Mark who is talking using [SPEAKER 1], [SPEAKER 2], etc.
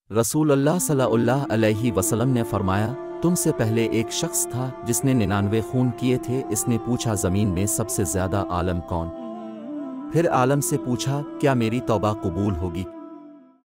[SPEAKER 1] रसूलुल्लाह सल्लल्लाहु अलैहि वसल्लम ने फरमाया, तुमसे पहले एक शख्स था जिसने 99 खून किए थे। इसने पूछा, ज़मीन में सबसे ज़्यादा आलम कौन? फिर आलम से पूछा, क्या मेरी तौबा कबूल होगी?